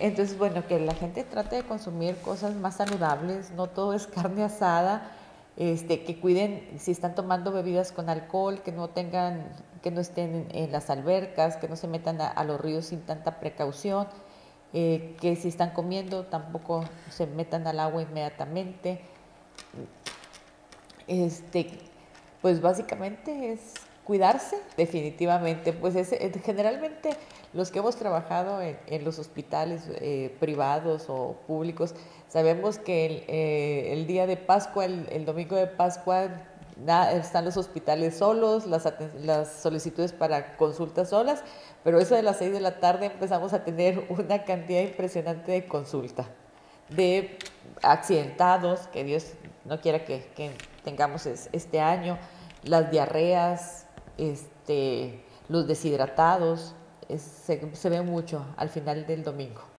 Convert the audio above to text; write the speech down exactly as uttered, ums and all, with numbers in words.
Entonces, bueno, que la gente trate de consumir cosas más saludables, no todo es carne asada, este, que cuiden si están tomando bebidas con alcohol, que no tengan, que no estén en, en las albercas, que no se metan a, a los ríos sin tanta precaución, eh, que si están comiendo tampoco se metan al agua inmediatamente. Este, pues básicamente es cuidarse, definitivamente. Pues es, eh, generalmente los que hemos trabajado en, en los hospitales eh, privados o públicos, sabemos que el, eh, el día de Pascua, el, el domingo de Pascua, na, están los hospitales solos, las, las solicitudes para consultas solas, pero eso de las seis de la tarde empezamos a tener una cantidad impresionante de consulta, de accidentados, que Dios no quiera que, que tengamos este año, las diarreas, este, los deshidratados, es, se, se ve mucho al final del domingo.